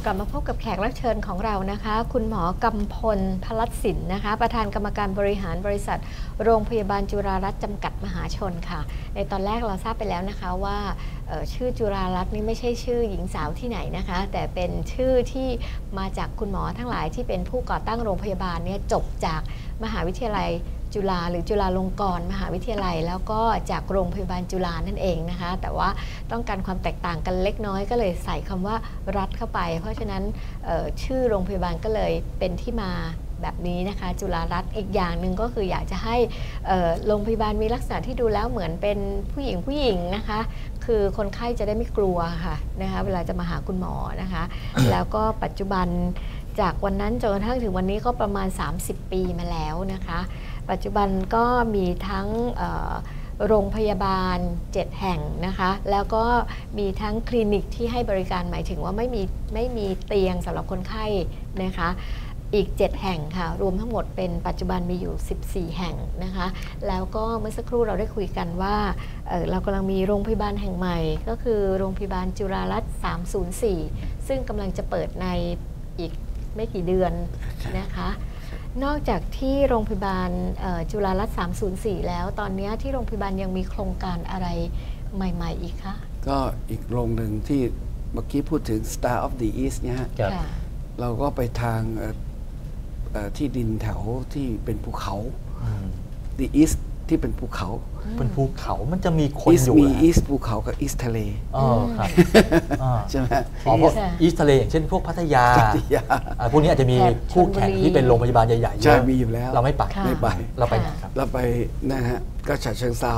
กลับมาพบกับแขกรับเชิญของเรานะคะคุณหมอกำพลพลัดสินนะคะประธานกรรมการบริหารบริษัทโรงพยาบาลจุฬารัตน์จำกัดมหาชนค่ะในตอนแรกเราทราบไปแล้วนะคะว่าชื่อจุฬารัตน์นี่ไม่ใช่ชื่อหญิงสาวที่ไหนนะคะแต่เป็นชื่อที่มาจากคุณหมอทั้งหลายที่เป็นผู้ก่อตั้งโรงพยาบาลเนี่ยจบจากมหาวิทยาลัยจุฬาหรือจุฬาลงกรณ์มหาวิทยาลัยแล้วก็จากโรงพยาบาลจุฬานั่นเองนะคะแต่ว่าต้องการความแตกต่างกันเล็กน้อยก็เลยใส่คำว่ารัฐเข้าไปเพราะฉะนั้นชื่อโรงพยาบาลก็เลยเป็นที่มาแบบนี้นะคะจุฬารัตน์อีกอย่างหนึ่งก็คืออยากจะให้โรงพยาบาลมีลักษณะที่ดูแล้วเหมือนเป็นผู้หญิงนะคะคือคนไข้จะได้ไม่กลัวค่ะนะคะเวลาจะมาหาคุณหมอนะคะแล้วก็ปัจจุบันจากวันนั้นจนกระทั่งถึงวันนี้ก็ประมาณ30 ปีมาแล้วนะคะปัจจุบันก็มีทั้งโรงพยาบาล7 แห่งนะคะแล้วก็มีทั้งคลินิกที่ให้บริการหมายถึงว่าไม่มีเตียงสำหรับคนไข้นะคะอีก7 แห่งค่ะรวมทั้งหมดเป็นปัจจุบันมีอยู่14 แห่งนะคะแล้วก็เมื่อสักครู่เราได้คุยกันว่าเรากำลังมีโรงพยาบาลแห่งใหม่ก็คือโรงพยาบาลจุฬารัตน์304ซึ่งกำลังจะเปิดในอีกไม่กี่เดือนนะคะนอกจากที่โรงพยาบาลจุฬารัตน์304แล้วตอนนี้ที่โรงพยาบาลยังมีโครงการอะไรใหม่ๆอีกคะก็อีกโรงหนึ่งที่เมื่อกี้พูดถึง Star of the East เนี่ยฮะเราก็ไปทางที่ดินแถวที่เป็นภูเขา The East ที่เป็นภูเขาเป็นภูเขามันจะมีคนอยู่มี East ภูเขากับ East ทะเลครับใช่ไหมเพราะ East ทะเลอย่างเช่นพวกพัทยาพวกนี้อาจจะมีคู่แข่งที่เป็นโรงพยาบาลใหญ่ๆใช่มีอยู่แล้วเราไม่ไปเราไปครับเราไปนะฮะก็ฉะเชิงเทรา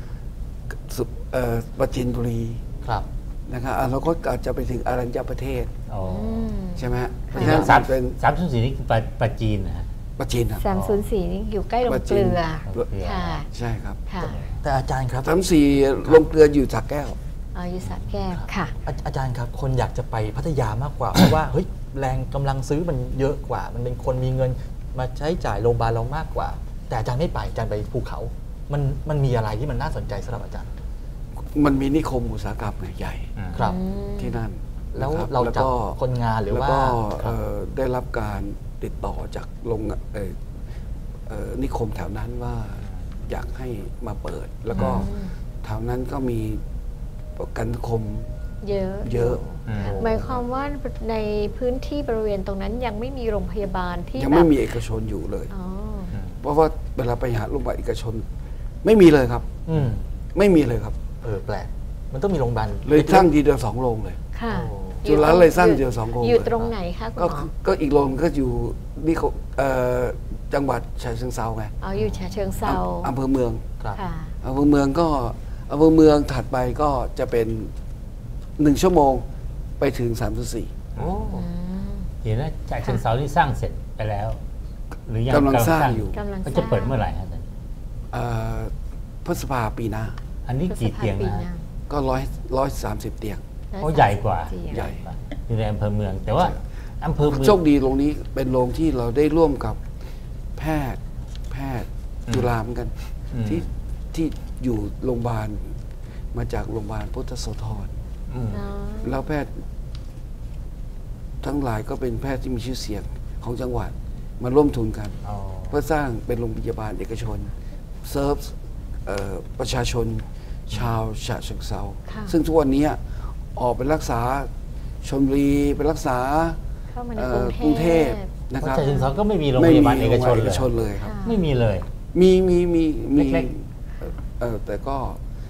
ปราจีนบุรีนะครับเราก็อาจจะไปถึงอรัญญประเทศใช่ไหมเพราะฉะนั้นเป็น304นี่คือปราจีนนะปราจีนครับ 304นี่อยู่ใกล้โรงเกลือค่ะใช่ครับแต่อาจารย์ครับ 304โรงเกลืออยู่สระแก้วอยู่สระแก้วค่ะอาจารย์ครับคนอยากจะไปพัทยามากกว่าเพราะว่าเฮ้ยแรงกำลังซื้อมันเยอะกว่ามันเป็นคนมีเงินมาใช้จ่ายโรงพยาบาลเรามากกว่าแต่อาจารย์ไม่ไปอาจารย์ไปภูเขามันมีอะไรที่มันน่าสนใจสำหรับอาจารย์มันมีนิคมอุตสาหกรรมใหญ่ครับที่นั่นแล้วเราจับคนงานหรือว่าได้รับการติดต่อจากโรงนิคมแถวนั้นว่าอยากให้มาเปิดแล้วก็แถวนั้นก็มีประกันสังคมเยอะหมายความว่าในพื้นที่บริเวณตรงนั้นยังไม่มีโรงพยาบาลที่ยังไม่มีเอกชนอยู่เลยเพราะว่าเวลาไปหาโรงพยาบาลเอกชนไม่มีเลยครับไม่มีเลยครับแปลกมันต้องมีโรงพยาบาลเลยสร้างทีเดียว2 โรงเลยค่ะจุฬาเลยสร้างทีเดียว2 โรงอยู่ตรงไหนคะคุณหมอก็อีกโรงก็อยู่นี่จังหวัดฉะเชิงเทราไงอยู่ฉะเชิงเทราอำเภอเมืองอำเภอเมืองก็อำเภอเมืองถัดไปก็จะเป็น1 ชั่วโมงไปถึง3-4 เห็นว่าฉะเชิงเทราที่สร้างเสร็จไปแล้วหรือยังกำลังสร้างอยู่มันจะเปิดเมื่อไหร่ครับพฤษภาปีหน้าอันนี้กี่เตียงนะก็130 เตียงใหญ่กว่าใหญ่อยู่ในอำเภอเมืองแต่ว่าอำเภอเมืองโชคดีโรงนี้เป็นโรงที่เราได้ร่วมกับแพทย์จุฬาเหมือนกันที่อยู่โรงพยาบาลมาจากโรงพยาบาลพุทธโสธรแล้วแพทย์ทั้งหลายก็เป็นแพทย์ที่มีชื่อเสียงของจังหวัดมาร่วมทุนกันเพื่อสร้างเป็นโรงพยาบาลเอกชนเซิร์ฟประชาชนชาวฉะเชิงเทราซึ่งทุกวันนี้ออกไปรักษาชลบุรีไปรักษากรุงเทพนะครับฉะเชิงเทราก็ไม่มีโรงพยาบาลเอกชนเลยครับไม่มีเลยมีเล็กแต่ก็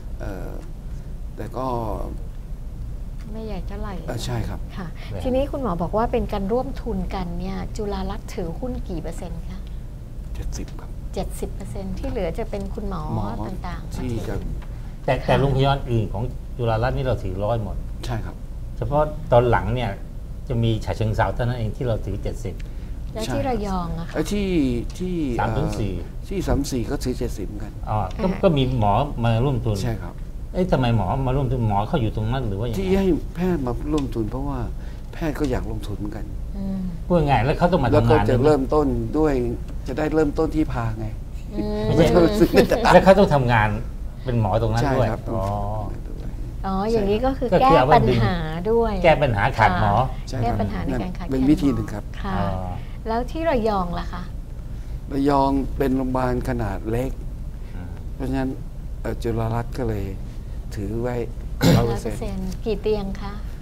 ไม่ใหญ่เท่าไหร่ใช่ครับค่ะทีนี้คุณหมอบอกว่าเป็นการร่วมทุนกันเนี่ยจุฬารัตน์ถือหุ้นกี่%คะ 70ครับ 70%ที่เหลือจะเป็นคุณหมอต่างๆที่จะแต่โรงพยาบาลอื่นของจุฬารัตน์นี่เราถือ100หมดใช่ครับเฉพาะตอนหลังเนี่ยจะมีฉะเชิงเทราเท่านั้นเองที่เราถือ70 แล้วที่ระยองอะค่ะที่3-4ก็ถือ70เหมือนกันก็มีหมอมาร่วมทุนใช่ครับทำไมหมอมาร่วมทุนหมอเขาอยู่ตรงนั้นหรือว่าที่ให้แพทย์มาร่วมทุนเพราะว่าแพทย์ก็อยากลงทุนเหมือนกันพูดง่ายแล้วเขาต้องมาทำงานแล้วก็จะเริ่มต้นด้วยจะได้เริ่มต้นที่พาไงไม่ใช่แล้วเขาต้องทำงานเป็นหมอตรงนั้นด้วยอ๋ออย่างนี้ก็คือก็แก้คือเอาไว้ปัญดึงหาด้วยแก้ปัญหาขาดหมอใช่แก้ครับปัญหาในการขาดเป็นแคลวิธีหนึ่งครับค่ะอ๋อแล้วที่ระยองล่ะคะระยองเป็นโรงพยาบาลขนาดเล็ก เพราะฉะนั้นจุฬารัตน์ก็เลยถือไว้ 100% กี่เตียงคะ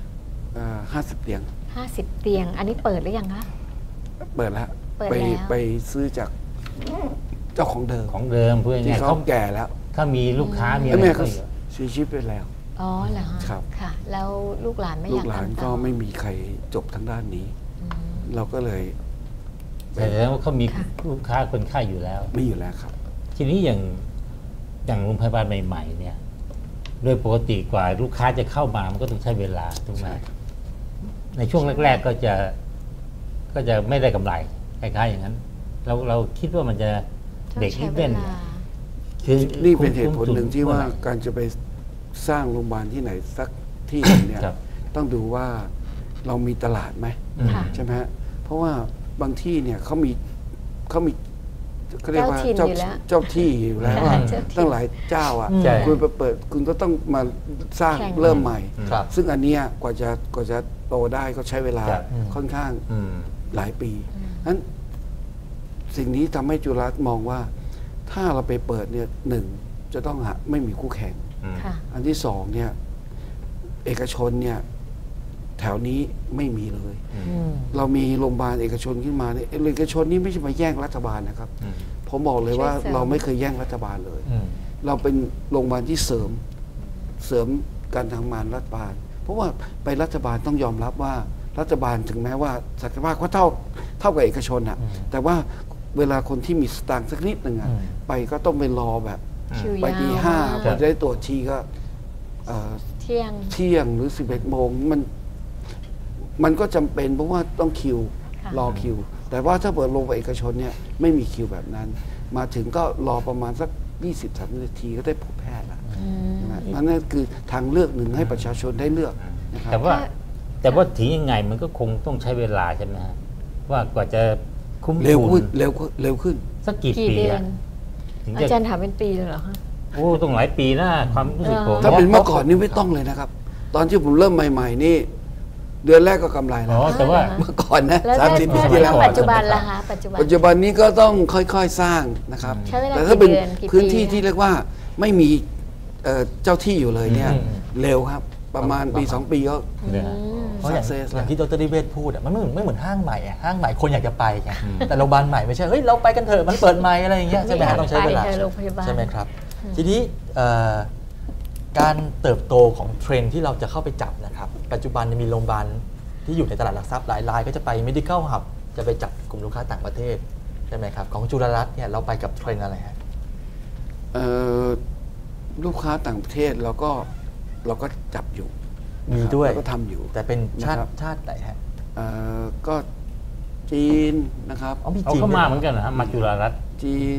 50 เตียง 50 เตียง อันนี้เปิดหรือยังคะเปิดแล้วเปิดไปแล้วไปซื้อจากเจ้าของเดิมของเดิมเพื่อที่ไงเขาแก่แล้วเขามีลูกค้ามีอะแล้วไรแม่ก็เขาเยอะเสียชีวิตไปแล้วอ๋อเหรอคะครับค่ะ แล้วลูกหลานไม่อลูยากกหลานทำก็ต่อไม่มีใครจบทางด้านนี้อืมเราก็เลยแต่แล้วาเขามีค่ะลูกค้าคนไข้อยู่แล้วไม่อยู่แล้วครับทีนี้อย่างโรงพยาบาลใหม่ๆเนี่ยโดยปกติกว่าลูกค้าจะเข้ามามันก็ต้องใช้เวลาถูกไหมใช่ในช่วงแรก ๆ ก็จะไม่ได้กำไรคล้ายๆอย่างนั้น เราคิดว่ามันจะต้องเด็กใช้นิดเวเล่นลาคือนี่เป็นเหตุผลคุ้มทุหนึ่งที่ว่าเมื่อไหร่การจะไปสร้างโรงพยาบาลที่ไหนสักที่หนึ่งเนี่ยครับต้องดูว่าเรามีตลาดไหมค่ะใช่ไหมฮะเพราะว่าบางที่เนี่ยเขามีเขาเรียกว่าเจ้าถิ่นอยู่แล้วเจ้าที่อยู่แล้วว่าเจ้าถิ่นตั้งหลายเจ้าอ่ะใช่คุณไปเปิดคุณก็ต้องมาสร้างแข่งเริ่มใหม่ครับซึ่งอันเนี้ยกว่าจะโตได้ก็ใช้เวลาครับค่อนข้างอืมหลายปีนั้นสิ่งนี้ทำให้จุฬาลมองว่า ถ้าเราไปเปิดเนี่ยหนึ่งจะต้องไม่มีคู่แข่งอืมค่ะอันที่สองเนี่ยเอกชนเนี่ยแถวนี้ไม่มีเลยอืมเรามีโรงพยาบาลเอกชนขึ้นมาเนี่ยเอกชนนี่ไม่ใช่มาแย่งรัฐบาลนะครับอืมผมบอกเลยว่าช่วยเสริมเราไม่เคยแย่งรัฐบาลเลยอืมเราเป็นโรงพยาบาลที่เสริมการทำงานรัฐบาล เพราะว่าไปรัฐบาลต้องยอมรับว่ารัฐบาลถึงแม้ว่าศักยภาพเขาเท่ากับเอกชนอะแต่ว่าเวลาคนที่มีสตางค์สักนิดหนึ่งอะไปก็ต้องไปรอแบบคิวไปยาวตีห้ามาพอจะได้ตรวจทีก็เอ่อเที่ยงเที่ยงหรือ 11 โมงมันก็จำเป็นเพราะว่าต้องคิวค่ะรอคิว แต่ว่าถ้าเปิดโรงพยาบาลเอกชนเนี่ยไม่มีคิวแบบนั้น มาถึงก็รอประมาณสัก 20-30 นาทีก็ได้พบแพทย์แล้วอืมใช่ไหมนั่นคือทางเลือกหนึ่งให้ประชาชนได้เลือกนะครับแต่ว่าถึงยังไงมันก็คงต้องใช้เวลาใช่ไหมฮะว่ากว่าจะคุ้มเร็วทุขึ้นนเร็วขึ้นสักกี่กี่ปีเดืออะนถึงอาจะจารย์ถามเป็นปีเลยเหรอคะโอ้ต้องหลายปีนะความรู้สึกผมถ้าเป็นเมื่อก่อนนี่ไม่ต้องเลยนะครับ ตอนที่ผมเริ่มใหม่ๆนี่ เดือนแรกก็กำไรแล้อ๋วอแต่ว่าเมื่อก่อนนะแล้ว 30 ปีถ้าที่แล้วปัจจุบันล่ะคะปัจจุบันปัจจุบันนี้ก็ต้องค่อยๆสร้างนะครับใช้เวลาแต่ถ้าเป็นกี่เดือนกี่ปีพื้นที่ที่เรียกว่าไม่มีเจ้าที่อยู่เลยเนี่ยอืมเร็วครับ ประมาณปี 2 ปีก็เนี่ยฮะอืมเพราะอย่าง success อย่างที่ดรดิเวศพูดอะมันไม่เหมือนห้างใหม่อะห้างใหม่คนอยากจะไปไงแต่โรงพยาบาลใหม่ไม่ใช่เฮ้ยเราไปกันเถอะมันเปิดใหม่อะไรอย่างเงี้ยใช่ไหมฮะต้องใช้เวลาไปเถอะโรงพยาบาลใช่ไหมครับ ทีนี้การเติบโตของเทรนด์ที่เราจะเข้าไปจับนะครับปัจจุบันมีโรงพยาบาลที่อยู่ในตลาดหลักทรัพย์หลายรายก็จะไป medical hub จะไปจับกลุ่มลูกค้าต่างประเทศใช่ไหมครับของจุฬารัตน์เนี่ยเราไปกับเทรนด์อะไรฮะเอ่อลูกค้าต่างประเทศเราก็จับอยู่มีด้วยเราก็ทำอยู่แต่เป็นชาตินะครับชาติไหนฮะก็จีนนะครับอ๋อมีเอาจีนเข้าด้วยมาเหมือนกันนะฮะมาจุฬารัตน์จีน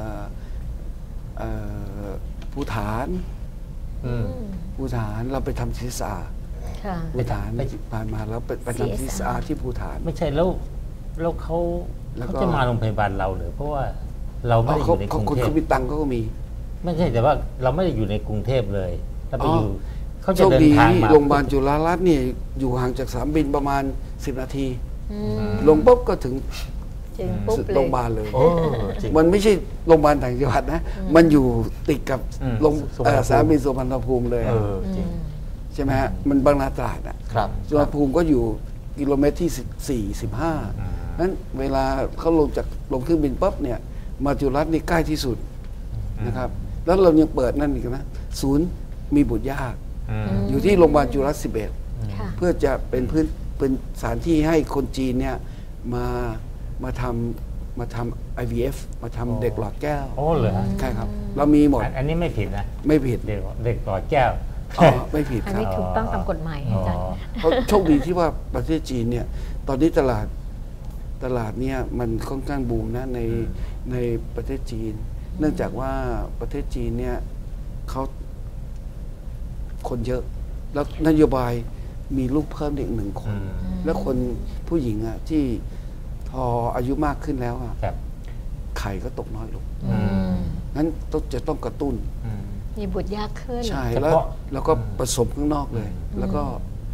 ภูฐานอืมภูฐานเราไปทำ CSR ค่ะภูฐานผ่านมาแล้วไปทำ CSR CSR ที่ภูฐานไม่ใช่แล้วเขาแล้วก็จะมาโรงพยาบาลเราเหรือเพราะว่าเราไม่ได้อเขายู่ในกรุงคนเทพเขามีตังค์เขาก็มีไม่ใช่แต่ว่าเราไม่ได้อยู่ในกรุงเทพเลยเราไปอยู่เขาโชจะคเดินดีทางมาโรงพยาบาลจุฬารัตน์เนี่ยอยู่ห่างจากสนามบินประมาณ 10 นาทีอืมลงปุ๊บก็ถึงจึงปุ๊บเลโรยงพยาบาลเลยโอ้จริงมันไม่ใช่โรงพยาบาลต่างจังหวัดนะ มันอยู่ติดกับอืมโรงสุวรรณภูมิสนามบินสุวรรณภูมิเลยเออจริงใช่ไหมฮะมันบางนาตราดอ่ะครับสุวรรณภูมิก็อยู่กิโลเมตรที่ 14-15นั้นเวลาเขาลงเครื่องบินปั๊บเนี่ยมาจุฬารัตน์นี่ใกล้ที่สุดนะครับ แล้วเรายังเปิดนั่นอีกนะศูนย์มีบุตรยากอืมอยู่ที่โรงพยาบาลจุฬารัตน์ค่ะ 11 เพื่อจะเป็นสถานที่ให้คนจีนเนี่ยมาทำ IVF มาทำเด็กหลอดแก้วโอ้เหรอฮะใช่ครับ เรามีหมดอันนี้ไม่ผิดนะไม่ผิดเด็กหลอดแก้วอ๋อไม่ผิดอันครันี้บถูกต้องตามกฎหมายอาจารย์เพราะโชคดีที่ว่าประเทศจีนเนี่ย ตอนนี้ตลาดเนี่ยมันค่อนข้างบูมนะในประเทศจีน เนื่องจากว่าประเทศจีนเนี่ยเขาคนเยอะ แล้วนโยบายมีลูกเพิ่มเด็ก1 คนอืมแล้วคนผู้หญิงอ่ะที่พออายุมากขึ้นแล้วอ่ะครับไข่ก็ตกน้อยลงอืมนั้นจะต้องกระตุ้นอืมมีบุตรยากขึ้นใช่เฉแล้วพาะแล้วก็ผสมข้างนอกเลย แล้วก็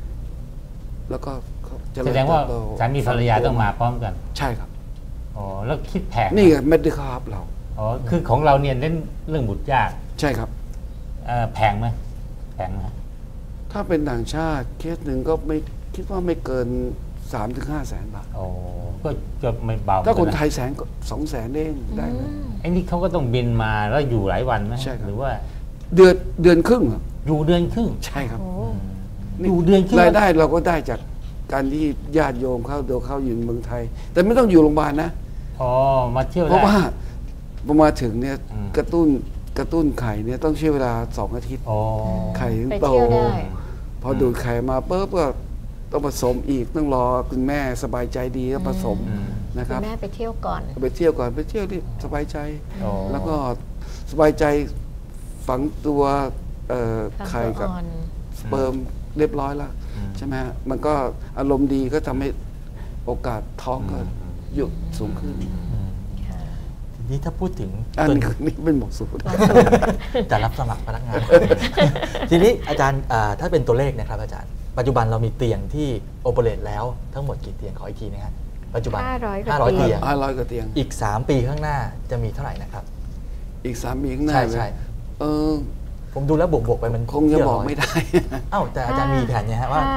เจริญแสดงว่าเติบโตสามีภรรยาต้องมาพร้อมกันใช่ครับอ๋อแล้วคิดแพงไหมนี่ไงเมดิคาร์บเราอ๋อคือของเราเนี่ยเน้นเรื่องบุตรยากใช่ครับแพงไหมแพงไหมถ้าเป็นต่างชาติเคสหนึ่งก็ไม่คิดว่าไม่เกิน 3-5 แสนบาทโอ้ก็จะไม่เบาถ้าคนเหมือไทยแสนก็2 แสนเองได้เลยไอ้นี่เขาก็ต้องบินมาแล้วอยู่หลายวันไหมใช่ครับหรือว่าเดือนครึ่งเหรออยู่เดือนครึ่งใช่ครับโอ้อยู่เดือนครึ่งรายได้เราก็ได้จากการที่ญาติโยมเข้าอยู่เมืองไทย แต่ไม่ต้องอยู่โรงพยาบาลนะอ๋อมาเที่ยวเพได้ราะว่าพอมาถึงเนี่ยอืมกระตุ้นไข่เนี่ยต้องใช้เวลา2 อาทิตย์อ๋อไข่ถึงไปโตเที่ยวได้พอดูดไข่มาปุ๊บก็ต้องผสมอีกต้องรอคุณแม่สบายใจดีก็ผสมนะคคุรับณแม่ไปเที่ยวก่อนไปเที่ยวก่อนไปเที่ยวที่สบายใจอ๋อแล้วก็สบายใจฝังตัวไข่ทางกับอ่อนสเปิร์มเรียบร้อยแล้วใช่ไหมฮะมันก็อารมณ์ดีก็ทำให้โอกาสท้องก็ยุบสูงขึ้นค่ะทีนี้ถ้าพูดถึงอันตัวนี้คือนี่เป็นหมวกสูตรจะรับสมัครพนักงาน ทีนี้อาจารย์ถ้าเป็นตัวเลขนะครับอาจารย์ ปัจจุบันเรามีเตียงที่โอเปเรตแล้วทั้งหมดกี่เตียงขออีกทีนะฮะปัจจุบัน 500 กว่า 500 เตีเตียยงง 500 กว่าเตียงอีก 3 ปีข้างหน้าจะมีเท่าไหร่นะครับอีก3 ปีข้างหน้าใช่ใช่เออผมดูแล้วบวกๆไปมันคงจะที่บอกร้ยไม่ได้เอ้าแต่อาจารย์มีแผนเนี่ยฮะว่า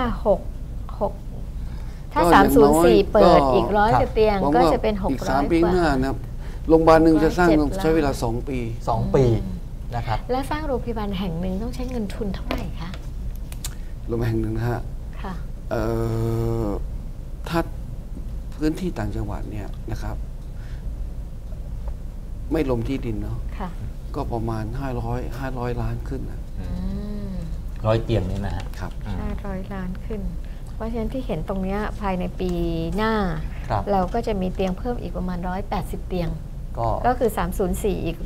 ถ้าก็อย่างน้อย 304 เปิดก็อีก100 กว่าเตียงผมก็ว่าจะเป็นอีก 600 3 ปีกข้างหน้าว่านะครับโรงพยาบาลหนึ่งจะสร้าง 107 ใช้เวลา2 ปี 2 ปีนะครับแล้วสร้างโรงพยาบาลแห่งหนึ่งต้องใช้เงินทุนเท่าไหร่คะโรงพยาบาลแห่งหนึ่งนะฮะค่ะถ้าพื้นที่ต่างจังหวัดเนี่ยนะครับ ไม่ลงที่ดินเนาะค่ะก็ประมาณ500 ล้านขึ้นนะอืมร้อยเตียงนี่นะฮะครับ 500 ล้านขึ้น เพราะฉะนั้นที่เห็นตรงเนี้ยภายในปีหน้าครับเราก็จะมีเตียงเพิ่มอีกประมาณ180 เตียงก็ก็คือ 304 อีก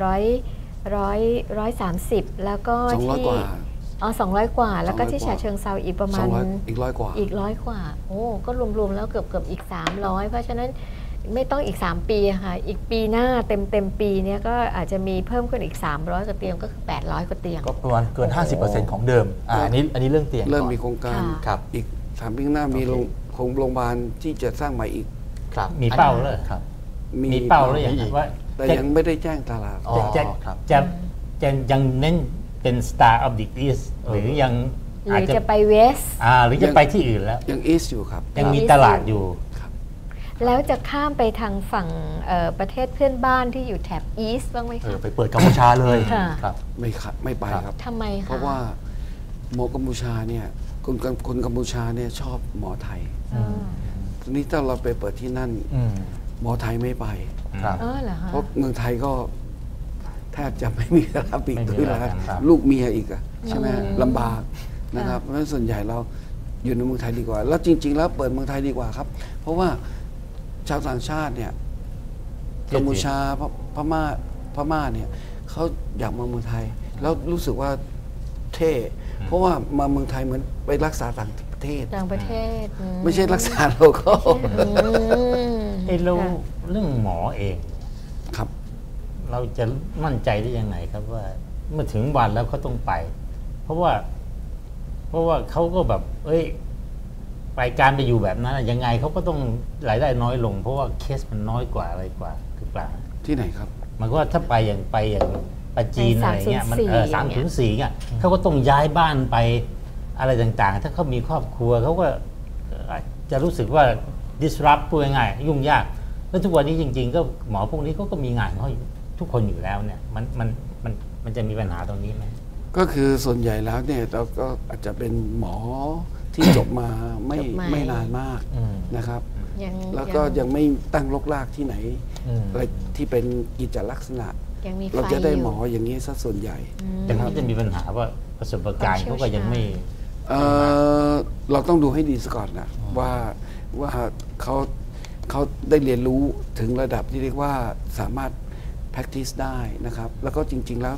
130 แล้วก็ 200 ที่กว่าอ๋อ200 กว่า แล้วก็ที่ 200 กว่าฉะเชิงเซาอีกประมาณ 200 อีก100 กว่าอีก100 กว่า โอ้ ก็รวมๆแล้วเกือบอีก 300 เพราะฉะนั้นไม่ต้องอีก 3 ปีอะค่ะ อีกปีหน้าเต็มปีเนี้ยก็อาจจะมีเพิ่มขึ้นอีก 300 กว่าเตียงก็คือ 800 กว่าเตียงก็ประมาณเกิน 50%ของเดิมอันนี้เรื่องเตียงเริ่มก่อนมีโครงการค่ะครับอีก3 ปีข้างหน้ามีโอเคโรงพยาบาลที่จะสร้างใหม่อีกครับมีเป้าเลยครับมีเป้าแล้วอย่างมีอีกว่าแต่จะยังไม่ได้แจ้งตลาดอ๋อจะครับจะยังเน้นเป็น Star of the East หรือยังหอาจรือจะจะไปเวสหรือจะไปที่อื่นแล้วยังอีสอยู่ครับยังมีตลาดอยู่แล้วจะข้ามไปทางฝั่งประเทศเพื่อนบ้านที่อยู่แถบอีสต์บ้างไหมคะไปเปิดกัมพูชาเลยค่ะครับไม่ไปครับทำไมคะเพราะว่าหมอกัมพูชาเนี่ยคนกัมพูชาเนี่ยชอบหมอไทยอ๋อทีนี้ถ้าเราไปเปิดที่นั่นอืมหมอไทยไม่ไปครับอ๋อเหรอคะเพราะเมืองไทยก็แทบจะไม่มีรับอีกไม่มีด้วยแล้วครับลูกเมียอีกอะใช่ไหมลำบากนะครับเพราะฉะนั้นส่วนใหญ่เราอยู่ในเมืองไทยดีกว่า แล้วจริง ๆ แล้วเปิดเมืองไทยดีกว่าครับ เพราะว่าชาวต่างชาติเนี่ยกัมพูชาพม่าเนี่ยเขาอยากมาเมืองไทย แล้วรู้สึกว่าเท่ เพราะว่ามาเมืองไทยเหมือนไปรักษาต่างประเทศต่างประเทศไม่ใช่รักษาโลคอลไอ้เราค่ะเรื่องหมอเองครับเราจะมั่นใจได้ยังไงครับว่า เมื่อถึงวันแล้วเขาต้องไป เพราะว่าเขาก็แบบ เอ้ยไปการไปอยู่แบบนั้นอะยังไงเขาก็ต้องรายได้น้อยลง เพราะว่าเคสมันน้อยกว่าอะไรกว่าคือเปล่าที่ไหนครับมันก็ว่าถ้าไปอย่างไปจีนไปอะไรเงี้ยมัน 304 304เนี่ยเขาก็ต้องย้ายบ้านไปอะไรต่างๆ ถ้าเขามีครอบครัวเขาก็จะรู้สึกว่า disrupt พูดง่ายๆยุ่งยาก แล้วทุกวันนี้จริง ๆ ก็หมอพวกนี้เขาก็มีงานของเขาอยู่ทุกคนอยู่แล้วเนี่ยมันจะมีปัญหาตรงนี้ไหมก็คือส่วนใหญ่แล้วเนี่ยเราก็อาจจะเป็นหมอที่จบมาไม่จบใหม่ไม่นานมากอืมนะครับยังแล้วก็ยังไม่ตั้งรกรากที่ไหนอืมอะไรที่เป็นกิจลักษณะยังมีไฟเราจะได้ยู่หมออย่างนี้ซะส่วนใหญ่อย่างนี้จะมีปัญหาว่าประสบการณ์เขาก็ยังไม่เราต้องดูให้ดีซะก่อนนะว่าเขาได้เรียนรู้ถึงระดับที่เรียกว่าสามารถ practice ได้นะครับ แล้วก็จริง ๆ แล้ว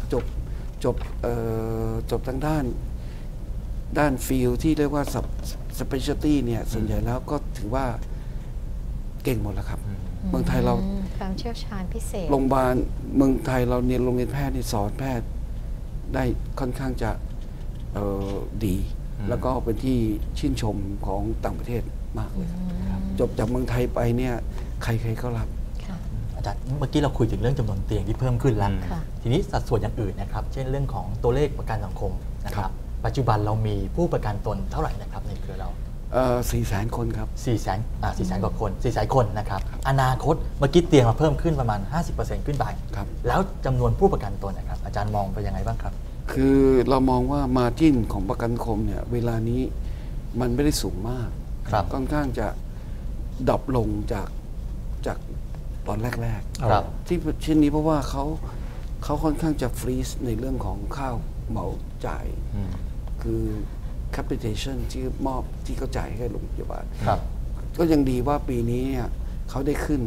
จบทางด้านฟิลที่เรียกว่า specialty เนี่ยส่วนใหญ่แล้วก็ถือว่าเก่งหมดแล้วครับ เมืองไทยเราความเชี่ยวชาญพิเศษโรงพยาบาลเมืองไทยเราเรียนโรงเรียนแพทย์นี่สอนแพทย์ได้ค่อนข้างจะดี แล้วก็เป็นที่ชื่นชมของต่างประเทศมากเลยจบจากเมืองไทยไปเนี่ยใครๆก็รับค่ะอาจารย์เมื่อกี้เราคุยถึงเรื่องจำนวนเตียงที่เพิ่มขึ้นแล้วค่ะทีนี้สัดส่วนอย่างอื่นนะครับเช่นเรื่องของตัวเลขประกันสังคมนะคครัรับบปัจจุบันเรามีผู้ประกันตนเท่าไหร่นะครับในเครือเรา 400,000 คนครับ 400,000 กว่าคน400,000 คนนะครับอนาคตเมื่อกี้เตียงมาเพิ่มขึ้นประมาณ 50% ขึ้นไปครับแล้วจำนวนผู้ประกันตนนะครับอาจารย์มองไปยังไงบ้างครับคือเรามองว่ามาจิ้นของประกันสังคมเนี่ยเวลานี้มันไม่ได้สูงมากครับค่อนข้างจะดรอปลงจากตอนแรกครับๆที่เช่นนี้เพราะว่าเขาค่อนข้างจะฟรีซในเรื่องของข้าวเหมาจ่าย คือ capitation ที่มอบที่เขาจ่ายให้โรงพยาบาลครับก็ยังดีว่าปีนี้เนี่ยเขาได้ขึ้น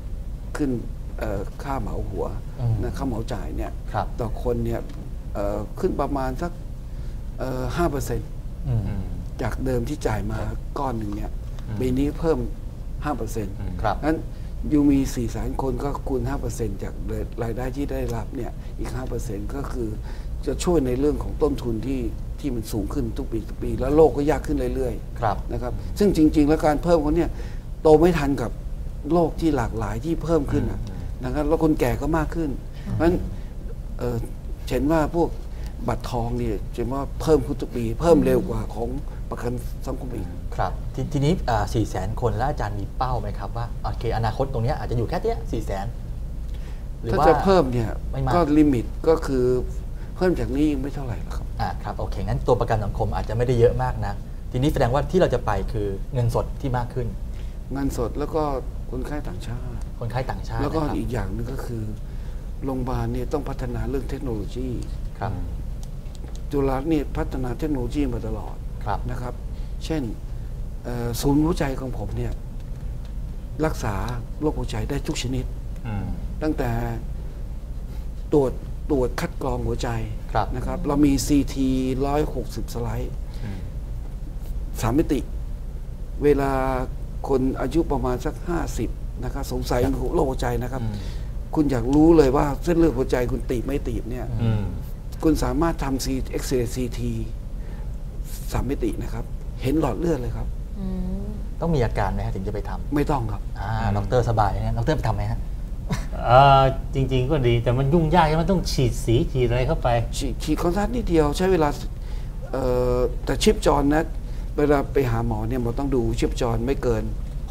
ค่าเหมาหัวอืมนะค่าเหมาจ่ายเนี่ยครับต่อคนเนี่ยขึ้นประมาณสัก5% อืมจากเดิมที่จ่ายมาก้อนหนึ่งเนี่ยปีนี้เพิ่ม 5% ครับนั้นยูมี 400,000 คนก็คูณ 5% จากรายได้ที่ได้รับเนี่ยอีก 5% ก็คือจะช่วยในเรื่องของต้นทุนที่มันสูงขึ้นทุกปี แล้วโลกก็ยากขึ้นเรื่อยๆครับนะครับซึ่งจริง ๆ แล้วการเพิ่มเขาเนี่ยโตไม่ทันกับโลกที่หลากหลายที่เพิ่มขึ้นนะครับแล้วคนแก่ก็มากขึ้น เพราะฉะนั้นเห็นว่าพวกบัตรทองเนี่ยจะว่าเพิ่มขึ้นทุกปี เพิ่มเร็วกว่าของประกันสังคมอีกครับทีนี้400,000 คนแล้วอาจารย์มีเป้าไหมครับว่าโอเคอนาคตตรงเนี้ยอาจจะอยู่แค่เนี้ย400,000หรือถ้าว่าจะเพิ่มเนี่ยไม่มากก็ลิมิตก็คือเพิ่มจากนี้ยังไม่เท่าไหร่หรอกครับครับโอเคงั้นตัวประกันสังคมอาจจะไม่ได้เยอะมากนะทีนี้แสดงว่าที่เราจะไปคือเงินสดที่มากขึ้นเงินสดแล้วก็คนไข้ต่างชาติคนไข้ต่างชาติแล้วก็นะครับอีกอย่างหนึงก็คือโรงพยาบาลเนี่ยต้องพัฒนาเรื่องเทคโนโลยีครับจุฬาเนี่ยพัฒนาเทคโนโลยีมาตลอดครับนะครับ เช่นศูนย์หัวใจของผมเนี่ยรักษาโรคหัวใจได้ทุกชนิด ตั้งแต่ตรวจคัดกรองหัวใจครับนะครับ เรามี CT 160 สไลด์3 มิติ เวลาคนอายุประมาณสัก 50 นะครับสงสัยโรคหัวใจนะครับ คุณอยากรู้เลยว่าเส้นเลือดหัวใจคุณตีบไม่ตีบเนี่ย คุณสามารถทำเอ็กซเรย์ CT 3 มิตินะครับ เห็นหลอดเลือดเลยครับต้องมีอาการไหมฮะถึงจะไปทำไม่ต้องครับดรสบายนะดรไปทำไหมฮะจริง ๆ ก็ดีแต่มันยุ่งยากมันต้องฉีดสีฉีดอะไรเข้าไปฉีดคอนซัลท์นิดเดียวใช้เวลาแต่ชิปจรนะเวลาไปหาหมอเนี่ยเราต้องดูชิปจรไม่เกิน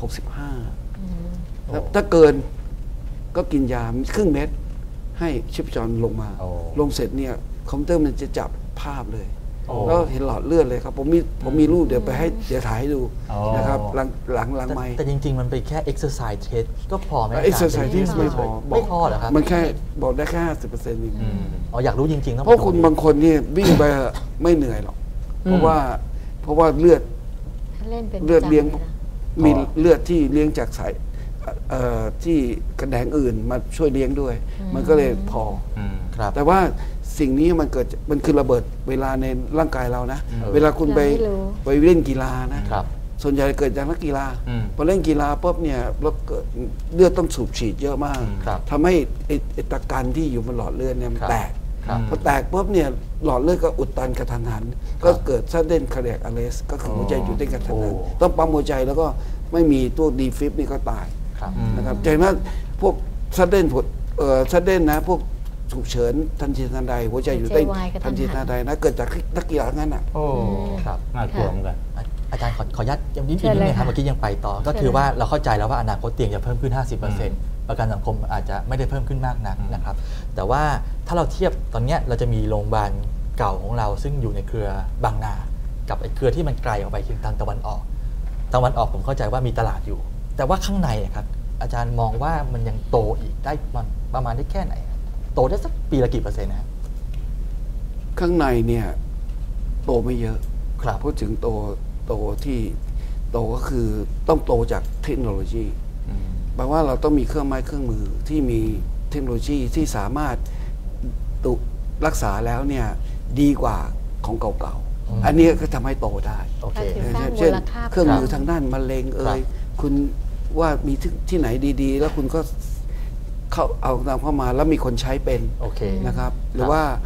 65ถ้าเกินก็กินยาครึ่งเม็ดให้ชิปจรลงมาโอ้ลงเสร็จเนี่ยคอมพิวเตอร์มันจะจับภาพเลยโอ้แล้วเห็นหลอดเลือดเลยครับผมมีรูปเดี๋ยวถ่ายให้ดูโอ้นะครับหลังไมค์แต่จริง ๆ มันเป็นแค่ exercise test ก็พอไหม exercise test ไม่พอไม่พอเหรอครับมันแค่บอกได้แค่ 50%เองอ๋ออยากรู้จริงๆต้องเพราะคนบางคนเนี่ยวิ่งไปไม่เหนื่อยหรอก เพราะว่าเลือดถ้าเล่นเป็นเลือดเลี้ยงประจำนะมีเลือดที่เลี้ยงจากสายที่กระแดงอื่นมาช่วยเลี้ยงด้วย มันก็เลยพอครับแต่ว่าสิ่งนี้มันคือระเบิดเวลาในร่างกายเรานะ เวลาคุณไปเราไม่รู้ไปเล่นกีฬานะครับ ส่วนใหญ่เกิดจากนักกีฬา พอเล่นกีฬาปุ๊บเนี่ยแล้วเกิดเลือดต้องสูบฉีดเยอะมากครับทำให้ไอ้ตะกันที่อยู่บนหลอดเลือดเนี่ยมันครับแตกครับพอแตกปุ๊บเนี่ยหลอดเลือดก็อุดตันกระทันหัน ก็เกิดซัดเด่นคาร์เดียกอะเรสก็คือหัวใจหยุดเต้นกระทันหันโอ้ต้องปั๊มหัวใจแล้วก็ไม่มีตัวดีฟิบนี่ก็ตายครับนะครับจากนั้นพวกซัดเด่นนะพวกฉุกเฉินทันทีทันใดหัวใจหยุดเต้นหัวใจวายกระทัทันนหันทีทันใดนะเกิดจากนักกีฬางั้นอ่ะโอ้ครับน่ากลัวเหมือนกันอาจารย์ขออนุญาตยังนิดเชิญนึเลยงนะครับค่ะเมื่อกี้ยังไปต่อ ก็คือว่าเราเข้าใจแล้วว่าอนาคตเตียงจะเพิ่มขึ้น 50%ประกันสังคมอาจจะไม่ได้เพิ่มขึ้นมากนักนะครับ แต่ว่าถ้าเราเทียบตอนเนี้ยเราจะมีโรงพยาบาลเก่าของเราซึ่งอยู่ในเครือบางนา กับไอ้เครือที่มันไกลออกไปคือทางตะวันออกผมเข้าใจว่ามีตลาดอยู่ แต่ว่าข้างในอะครับอาจารย์มองว่ามันยังโตอีกได้ประมาณได้แค่ไหน โตได้สักปีละกี่เปอร์เซ็นต์นะครับข้างในเนี่ยโตไม่เยอะครับพูดถึงโตที่โตก็คือต้องโตจากเทคโนโลยีแปลว่าเราต้องมีเครื่องไม้เครื่องมือที่มีเทคโนโลยีที่สามารถรักษาแล้วเนี่ยดีกว่าของเก่าๆ อันนี้ก็ทำให้โตได้โอเคก็คือ สร้างเช่นมูลค่าเครื่องมือทางด้านมะเร็งคุณว่ามีที่ไหนดีๆ แล้วคุณก็เอานำเข้ามาแล้วมีคนใช้เป็นโอเคนะครับ หรือว่า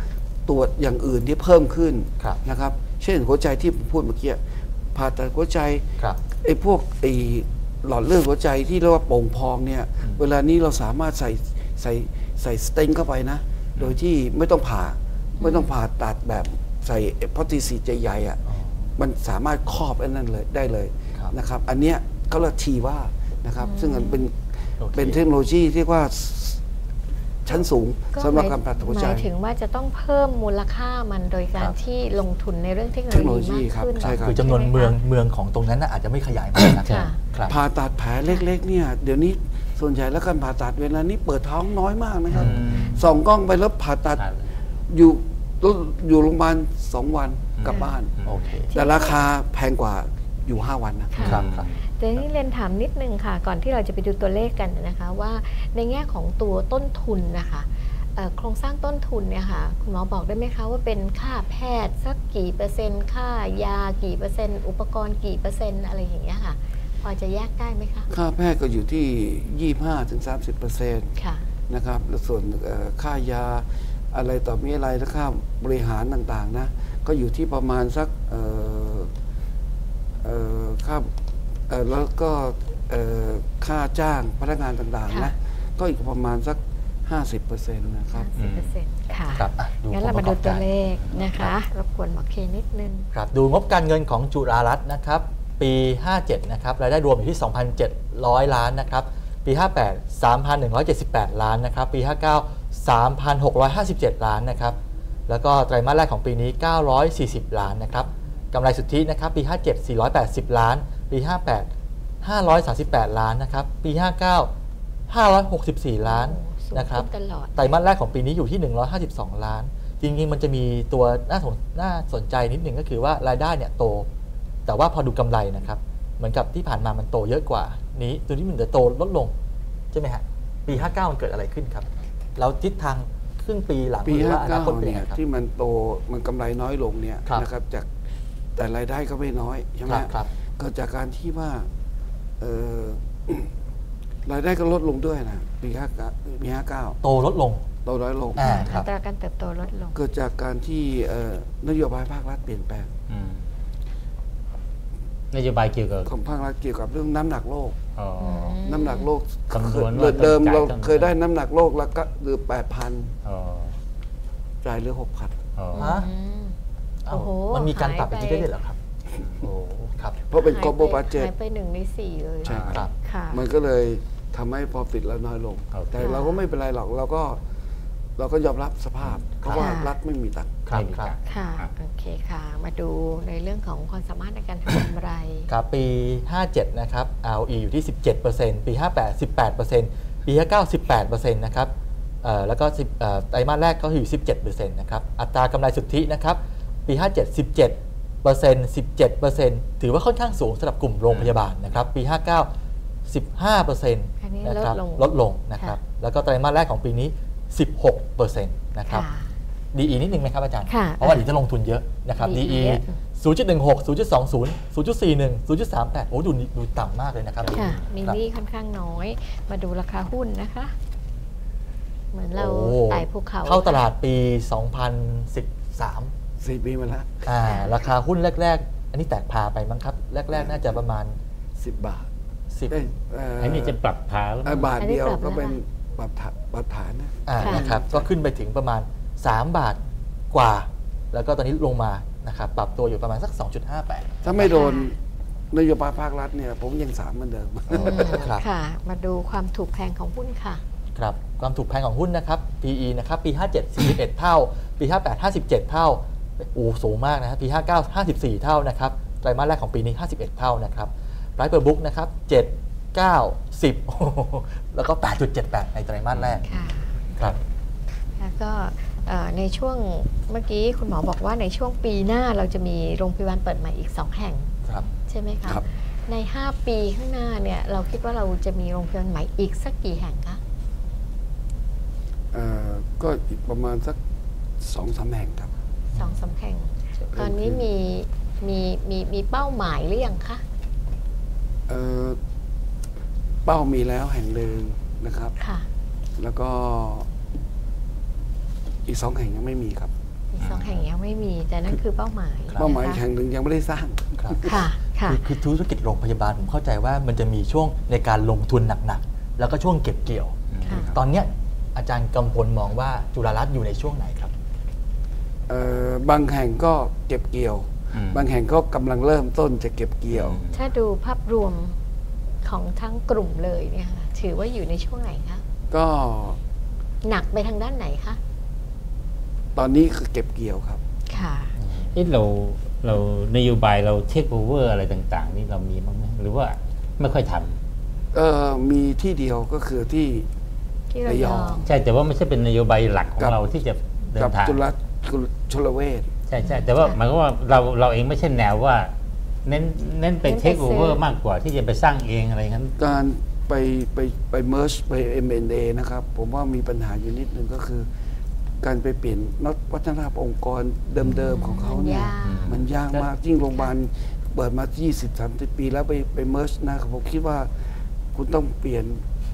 ตรวจอย่างอื่นที่เพิ่มขึ้นครับนะครับ เช่นหัวใจที่ผมพูดเมื่อกี้ผ่าตัดหัวใจครับไอ้พวกไอ้หลอดเลือดหัวใจที่เรียกว่าโป่งพองเนี่ยเวลานี้เราสามารถใส่สเต็นท์เข้าไปนะ โดยที่ไม่ต้องผ่าตัดแบบใส่พลาสติกใหญ่ๆอ่ะมันสามารถครอบไอ้นั่นเลยได้เลยครับนะครับ อันเนี้ยเขาเรียกทีว่านะครับซึ่งมันเป็นโอเคเป็นเทคโนโลยีที่เรียกว่าชั้นสูงก็สำหรับการผ่าตัดหัวหใจมายถึงว่าจะต้องเพิ่มมูลค่ามันโดยการที่ลงทุนในเรื่องเทคโนเทคโนโลโลยียีมากครับขึ้นใช่ครับคือจำนวนใช่ไหเมืองคะเมืองของตรงนั้นน่ะอาจจะไม่ขยายมากนะค่ะครับผ่าตัดแผลเล็กๆเนี่ยเดี๋ยวนี้ส่วนใหญ่แล้วการผ่าตัดเวลานี้เปิดท้องน้อยมากนะครับส่องกล้องไปแล้วผ่าตัดครับอยู่โรงพยาบาล2 วันกลับบ้านโอเคแต่ราคาแพงกว่าอยู่ 5 วันนะค่ะครับครับแต่นี่เรียนถามนิดนึงค่ะ ก่อนที่เราจะไปดูตัวเลขกันนะคะว่าในแง่ของตัวต้นทุนนะคะโครงสร้างต้นทุนเนี่ยค่ะคุณหมอบอกได้ไหมคะว่าเป็นค่าแพทย์สักกี่เปอร์เซ็นต์ค่ายากี่เปอร์เซ็นต์อุปกรณ์กี่เปอร์เซ็นต์อะไรอย่างเงี้ยค่ะพอจะแยกได้ไหมคะค่าแพทย์ก็อยู่ที่ 25-30% ค่ะนะครับแล้วส่วนค่ายาอะไรต่อมีอะไรและค่าบริหารต่างๆนะก็อยู่ที่ประมาณสักค่าแล้วก็ค่าจ้างพนักงานต่างๆค่ะนะก็อีกประมาณสัก 50% นะครับ 50%ค่ะครับอ่ะดูงั้นเราผลมาประกดูอบตัวการเลขนะคะรบกวนหมอเคนิดนึงครับดูงบการเงินของจุฬารัตน์นะครับปี 57 นะครับรายได้รวมอยู่ที่ 2,700 ล้านนะครับปี 58 3,178 ล้านนะครับปี 59 3,657 ล้านนะครับแล้วก็ไตรมาสแรกของปีนี้ 940 ล้านนะครับกำไรสุทธินะครับปี 57 480 ล้าน ปี 58 538 ล้านนะครับปี 59 564 ล้านสูงนะครับขึ้นตลอดไตรมาสแรกของปีนี้อยู่ที่ 152 ล้าน จริงๆ มันจะมีตัวน่าสนใจนิดหนึ่งก็คือว่ารายได้เนี่ยโต แต่ว่าพอดูกำไรนะครับ เหมือนกับที่ผ่านมามันโตเยอะกว่านี้ ตัวนี้มันจะโตลดลง ใช่ไหมฮะ ปี 59 มันเกิดอะไรขึ้นครับ แล้วทิศทางครึ่งปีหลังปีหรือว่าอนาคต 59 เป็นเนี่ยังยไงครับที่มันโตมันกำไรน้อยลงเนี่ยครับนะครับจากแต่รายได้ก็ไม่น้อยใช่ไหมครับเกิดจากการที่ว่าเอ่อ รายได้ก็ลดลงด้วยนะปี 59 โตลดลงโตน้อยลงครับอัตราการเติบโตลดลงเกิดจากการที่นโยบายภาครัฐเปลี่ยนแปลงนโยบายเกี่ยวกับของภาครัฐเกี่ยวกับเรื่องน้ำหนักโลกอ๋อน้ำหนักโลกคำนวณว่าเดิมต้องจ่ายเราเท่าไหร่เคยได้น้ำหนักโลกแล้วก็เหลือ 8,000 อ๋อจ่ายเหลือ 6,000 อ๋อฮะโอ้โหมันมีการปรับหายไปอย่างนี้ได้เลยเหรอครับ โอ้ครับเพราะเป็นหาย global ไป budget หายไป1 ใน 4เลยใช่ครับค่ะมันก็เลยทำให้ profit เราน้อยลงโอเคแต่เราก็ไม่เป็นไรหรอกเราก็ยอมรับสภาพ เพราะว่าค่ะรัฐไม่มีตังค์ครับไม่มีครับการค่ะครับโอเคค่ะ มาดูในเรื่องของความสามารถในการทำกำไรครับปี 57 นะครับ ROE อยู่ที่ 17%ปี 58 18%ปี 59 18%นะครับแล้วก็ไตรมาสแรกก็อยู่ 17%นะครับ อัตรากำไรสุทธินะครับ ปี 57 17% ถือว่าค่อนข้างสูงสำหรับกลุ่มโรงพยาบาลนะครับ ปี 59 15% อันนี้นะครับลดลงนะครับค่ะแล้วก็ไตรมาสแรกของปีนี้ 16% นะครับค่ะ DE นิดนึงไหมครับอาจารย์ค่ะเพราะว่าเดี๋ยวจะลงทุนเยอะนะครับ DE DE เยอะ 0.16 0.20 0.41 0.38 โอ้ดูต่ำมากเลยนะครับค่ะ มีครับหนี้ค่อนข้างน้อย มาดูราคาหุ้นนะคะ เหมือนเราโอ้ไต่ภูเขาเข้าตลาดปี 2013 4 ปีมาแล้วราคาหุ้นแรก ๆ อันนี้แตกพาไปมั้งครับ แรก ๆ น่าจะประมาณ 10 บาท 10 ได้อันนี้จะปรับพาแล้วมั้งบาทเดียวอันนี้ปรับก็เป็นแล้วปรับฐานนะค่ะนะครับ ก็ขึ้นไปถึงประมาณ 3 บาทกว่า แล้วก็ตอนนี้ลงมานะครับ ปรับตัวอยู่ประมาณสัก 2.58 ถ้าไม่โดนนโยบายภาครัฐเนี่ยผมยัง3เหมือนเดิมครับค่ะ มาดูความถูกแพงของหุ้นค่ะครับความถูกแพงของหุ้นนะครับ PE นะครับปี 57 41 เท่า ปี 58 57 เท่าโอ้สูงมากนะครับปี 59 54 เท่านะครับไตรมาสแรกของปีนี้ 51 เท่านะครับ Price per book นะครับ7 9 10 แล้วก็ 8.78 ในไตรมาสแรกค่ะครับแล้วก็ในช่วงเมื่อกี้คุณหมอบอกว่าในช่วงปีหน้าเราจะมีโรงพยาบาลเปิดใหม่อีก 2 แห่งครับใช่ไหมคะครับใน 5 ปีข้างหน้าเนี่ยเราคิดว่าเราจะมีโรงพยาบาลใหม่อีกสักกี่แห่งคะก็อีกประมาณสัก 2-3 แห่งครับ 2-3 แห่ง ตอนนี้มีเป้าหมายหรือยังคะเป้ามีแล้วแห่งหนึ่งนะครับค่ะแล้วก็อีก 2 แห่งยังไม่มีครับอีก 2 แห่งยังไม่มีแต่นั่นคือเป้าหมายเป้าหมายนะคะแห่งหนึ่งยังไม่ได้สร้างครับค่ะค่ะคือธุรกิจโรงพยาบาลผมเข้าใจว่ามันจะมีช่วงในการลงทุนหนักๆแล้วก็ช่วงเก็บเกี่ยวค่ะตอนเนี้ยอาจารย์กำพลมองว่าจุฬารัตน์อยู่ในช่วงไหนครับบางแห่งก็เก็บเกี่ยว บางแห่งก็กำลังเริ่มต้นจะเก็บเกี่ยวถ้าดูภาพรวมของทั้งกลุ่มเลยเนี่ยค่ะถือว่าอยู่ในช่วงไหนคะก็หนักไปทางด้านไหนคะตอนนี้คือเก็บเกี่ยวครับค่ะเรานโยบายเราเทคโอเวอร์อะไรต่างๆ นี่เรามีบ้างไหมหรือว่าไม่ค่อยทำมีที่เดียวก็คือที่ที่ระระยยออง งใช่แต่ว่าไม่ใช่เป็นนโยบายหลักของกับเราที่จะเดิกับนทางจุฬาชลเวชใช่ใช่แต่ว่าหมายความว่าเราเองไม่ใช่แนวว่าเน้นไปเทคโอเวอร์มากกว่าที่จะไปสร้างเองอะไรงั้นการไปเมิร์ชไป M&A นะครับ ผมว่ามีปัญหาอยู่นิดนึงก็คือ การไปเปลี่ยนวัฒนธรรมองค์กรเดิมๆของเขาเนี่ย มันยากมากยิ่งโรงพยาบาลเปิดมา 20-30 ปีแล้วไปเมิร์ชนะครับผมคิดว่าคุณต้องเปลี่ยน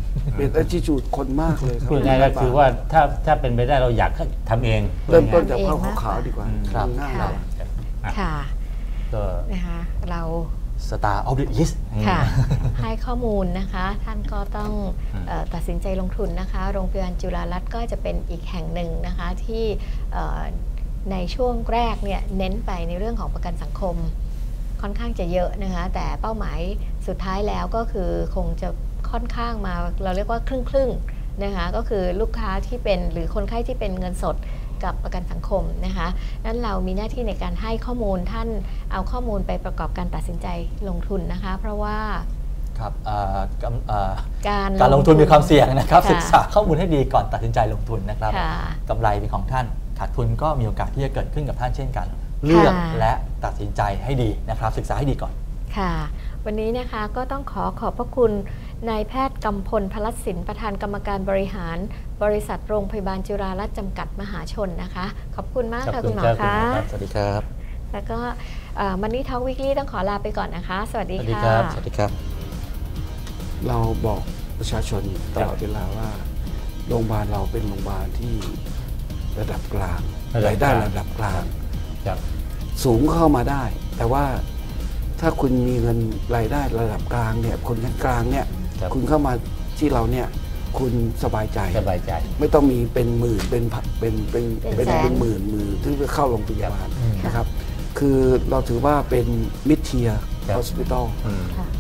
attitude คนมากเลยครับพูดง่ายๆก็คือว่าถ้าเป็นไปได้เราอยากทำเองเริ่มต้นทำเองจากข้าวมากกว่าขาวๆดีกว่าครับง่ายค่ะ ค่ะก็นะคะเรา Star of the East ค่ะ ให้ข้อมูลนะคะ ท่านก็ต้องตัดสินใจลงทุนนะคะ โรงพยาบาลจุฬารัตน์ก็จะเป็นอีกแห่งหนึ่งนะคะที่ในช่วงแรกเนี่ยเน้นไปในเรื่องของประกันสังคมค่อนข้างจะเยอะนะคะ แต่เป้าหมายสุดท้ายแล้วก็คือคงจะค่อนข้างมาเราเรียกว่าครึ่งๆนะคะก็คือลูกค้าที่เป็นหรือคนไข้ที่เป็นเงินสดกับประกันสังคมนะคะนั้นเรามีหน้าที่ในการให้ข้อมูลท่านเอาข้อมูลไปประกอบการตัดสินใจลงทุนนะคะ เพราะว่าครับการลงทุนมีความเสี่ยงนะครับค่ะศึกษาข้อมูลให้ดีก่อนตัดสินใจลงทุนนะครับค่ะกำไรเป็นของท่านขาดทุนก็มีโอกาสที่จะเกิดขึ้นกับท่านเช่นกัน เลือกและตัดสินใจให้ดีนะครับ ศึกษาให้ดีก่อนค่ะ วันนี้นะคะก็ต้องขอบพระคุณนายแพทย์กำพลพลัสสินประธานกรรมการบริหารบริษัทโรงพยาบาลจุฬารัตน์จำกัดมหาชนนะคะ ขอบคุณมากขอค่ะบคุคุณณหมอครับคะคุณหมอครับสวัสดีครับแล้วก็มันนี่ทอล์กวีคลี่ต้องขอลาไปก่อนนะคะ สวัสดีสวัสดีค่ะครับสวัสดีครับเราบอกประชาชนตลอดเวลาว่าโรงพยาบาลเราเป็นโรงพยาบาลที่ระดับกลางระดับกลางรายได้ระดับกลางครับสูงเข้ามาได้ แต่ว่าถ้าคุณมีเงินรายได้ระดับกลางเนี่ยคนชั้นกลางเนี่ยครับคุณเข้ามาที่เราเนี่ยคุณสบายใจสบายใจไม่ต้องมีเป็นหมื่นเป็นพันเป็นเป็นแสนเป็นหมื่นที่จะเข้าโรงพยาบาลครับนะครับ คือเราถือว่าเป็นมิดเทียครับฮอสพิทอลอืมค่ะ